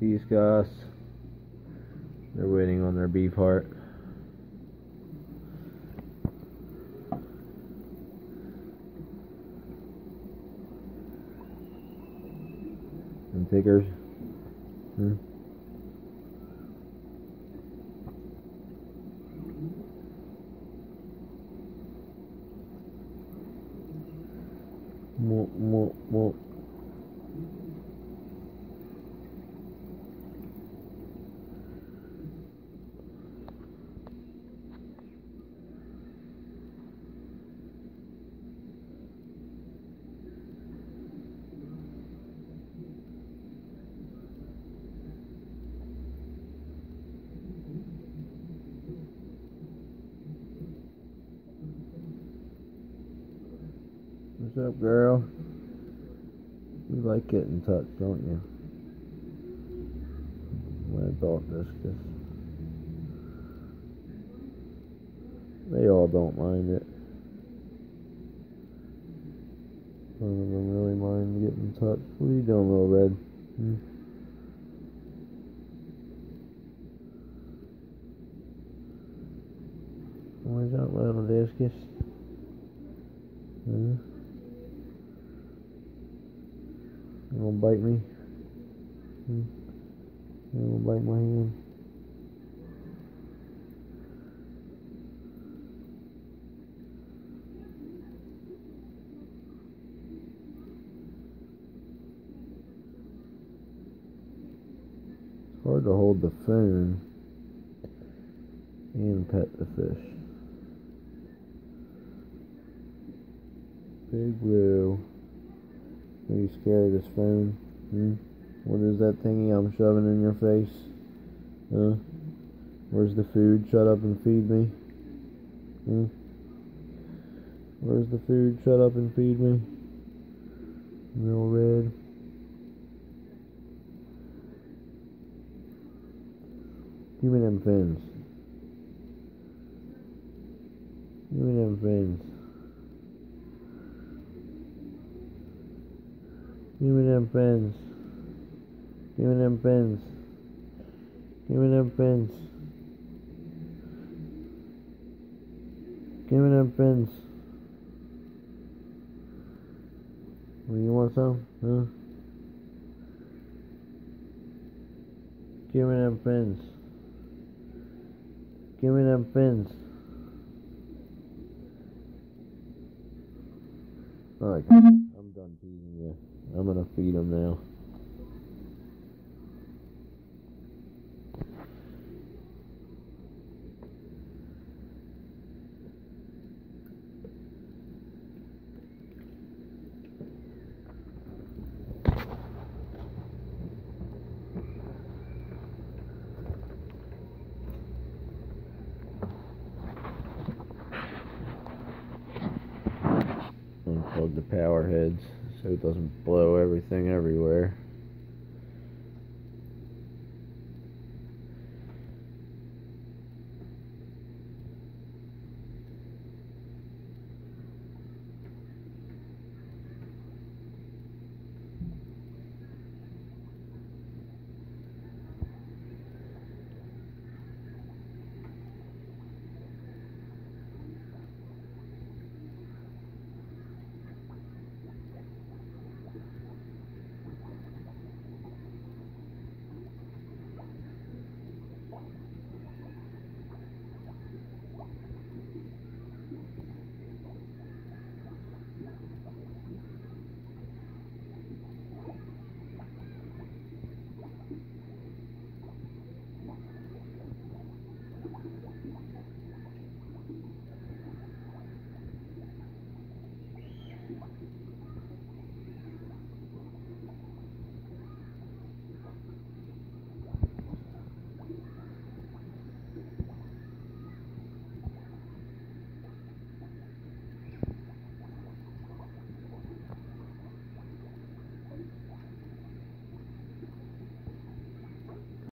Discus. They're waiting on their beef heart. And tickers. More. What's up, girl? You like getting touched, don't you? I thought Discus. They all don't mind it. None of them really mind getting touched. What are you doing, little red? What's up, little Discus? You gonna bite me? You gonna bite my hand? It's hard to hold the phone and pet the fish. Big Blue. Are you scared of this phone? What is that thingy I'm shoving in your face? Where's the food? Shut up and feed me. Where's the food? Shut up and feed me. Real red. Give me them fins. Give me them fins. Give me them fins. Give me them fins. Give me them fins. Give me them fins. Well, you want some? Give me them fins. Give me them fins. Alright, I'm done teasing you. I'm gonna feed them now. Unplug the power heads so it doesn't blow everything everywhere.